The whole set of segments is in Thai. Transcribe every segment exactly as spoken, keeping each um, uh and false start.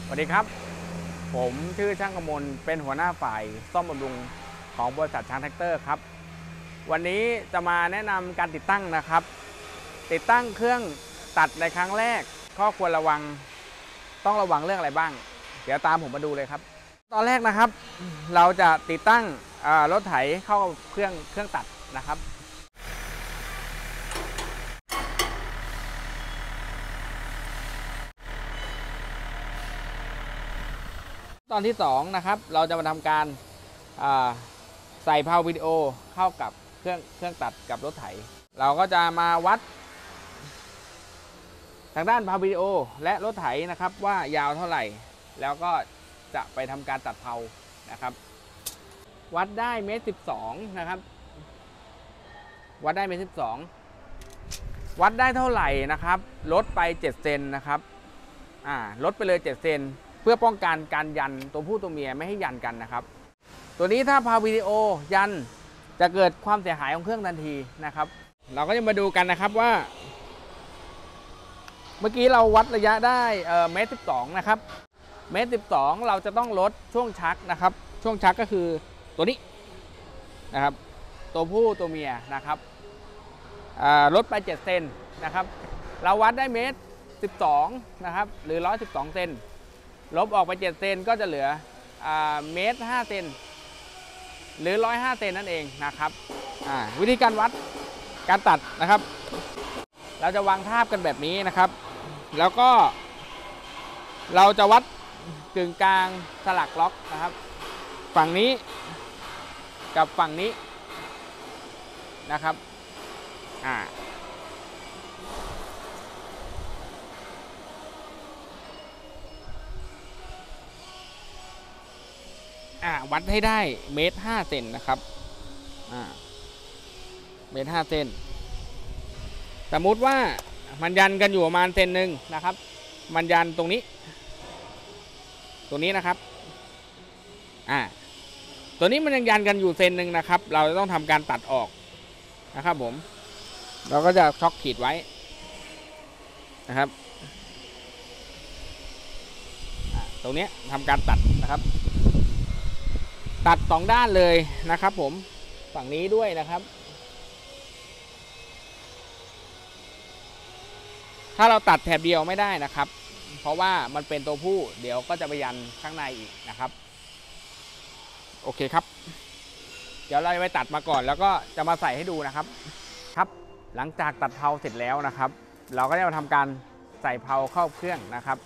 สวัสดีครับผมชื่อช่างกมลเป็นหัวหน้าฝ่ายซ่อมบำรุงของบริษัทช้างแท็กเตอร์ครับวันนี้จะมาแนะนำการติดตั้งนะครับติดตั้งเครื่องตัดในครั้งแรกข้อควรระวังต้องระวังเรื่องอะไรบ้างเดี๋ยวตามผมมาดูเลยครับตอนแรกนะครับเราจะติดตั้งรถไถเข้าเครื่องเครื่องตัดนะครับตอนที่สองนะครับเราจะมาทำการใส่พาววิดีโอเข้ากับเครื่องเครื่องตัดกับรถไถเราก็จะมาวัดทางด้านพาววิดีโอและรถไถนะครับว่ายาวเท่าไหร่แล้วก็จะไปทำการตัดเพานะครับวัดได้เมตรสิบสองนะครับวัดได้เมตรสิบสองวัดได้เท่าไหร่นะครับลดไปเจ็ดเซนนะครับอ่าลดไปเลยเจ็ดเซนเพื่อป้องกันการยันตัวผู้ตัวเมียไม่ให้ยันกันนะครับตัวนี้ถ้าพาวิดีโอยันจะเกิดความเสียหายของเครื่องทันทีนะครับเราก็จะมาดูกันนะครับว่าเมื่อกี้เราวัดระยะได้เมตรสิบสองนะครับเมตรสิบสองเราจะต้องลดช่วงชักนะครับช่วงชักก็คือตัวนี้นะครับตัวผู้ตัวเมียนะครับลดไปเจ็ดเซนนะครับเราวัดได้เมตรสิบสองนะครับหรือหนึ่งร้อยสิบสองเซนลบออกไปเจ็ดเซนก็จะเหลือเมตรห้าเซนหรือหนึ่งร้อยห้าเซนนั่นเองนะครับวิธีการวัดการตัดนะครับเราจะวางทาบกันแบบนี้นะครับแล้วก็เราจะวัดกึ่งกลางสลักล็อกนะครับฝั่งนี้กับฝั่งนี้นะครับอ่าอ่าวัดให้ได้เมตรห้าเซนนะครับอ่าเมตรห้าเซนสมมุติว่ามันยันกันอยู่ประมาณเซนหนึ่งนะครับมันยันตรงนี้ตรงนี้นะครับอ่าตัวนี้มันยังยันกันอยู่เซนหนึ่งนะครับเราจะต้องทำการตัดออกนะครับผมเราก็จะช็อคขีดไว้นะครับตรงนี้ทำการตัดนะครับตัดสองด้านเลยนะครับผมฝั่งนี้ด้วยนะครับถ้าเราตัดแถบเดียวไม่ได้นะครับเพราะว่ามันเป็นตัวผู้เดี๋ยวก็จะไปยันข้างในอีกนะครับโอเคครับเดี๋ยวเราไปตัดมาก่อนแล้วก็จะมาใส่ให้ดูนะครับครับหลังจากตัดเพาเสร็จแล้วนะครับเราก็จะมาทำการใส่เพาเข้าเครื่องนะครับ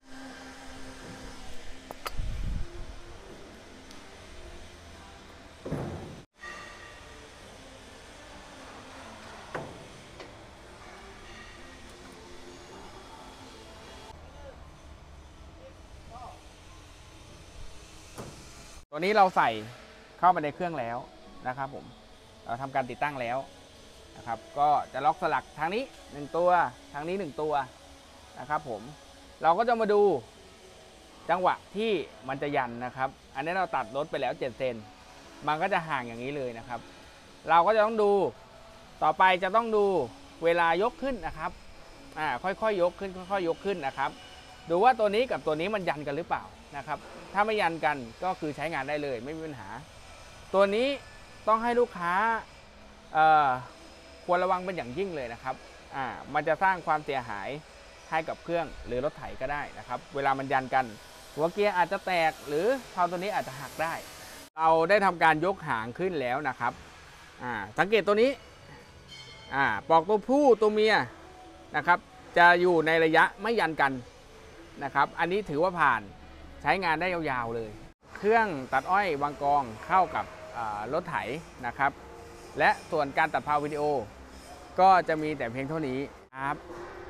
ตัวนี้เราใส่เข้าไปในเครื่องแล้วนะครับผมเราทำการติดตั้งแล้วนะครับก็จะล็อกสลักทางนี้หนึ่งตัวทางนี้หนึ่งตัวนะครับผมเราก็จะมาดูจังหวะที่มันจะยันนะครับอันนี้เราตัดลดไปแล้วเจ็ดเซนมันก็จะห่างอย่างนี้เลยนะครับเราก็จะต้องดูต่อไปจะต้องดูเวลายกขึ้นนะครับอ่าค่อยๆ ย, ยกขึ้นค่อยๆ ยกขึ้นนะครับดูว่าตัวนี้กับตัวนี้มันยันกันหรือเปล่านะครับถ้าไม่ยันกันก็คือใช้งานได้เลยไม่มีปัญหาตัวนี้ต้องให้ลูกค้าควรระวังเป็นอย่างยิ่งเลยนะครับอ่ามันจะสร้างความเสียหายให้กับเครื่องหรือรถไถก็ได้นะครับเวลามันยันกันหัวเกียร์อาจจะแตกหรือเพาตัวนี้อาจจะหักได้เราได้ทำการยกหางขึ้นแล้วนะครับอ่าสังเกตตัวนี้อ่าปอกตัวผู้ตัวเมียนะครับจะอยู่ในระยะไม่ยันกันนะครับอันนี้ถือว่าผ่านใช้งานได้ยาวๆเลยเครื่องตัดอ้อยวางกองเข้ากับรถไถนะครับและส่วนการตัดพาววิดีโอก็จะมีแต่เพียงเท่านี้ครับ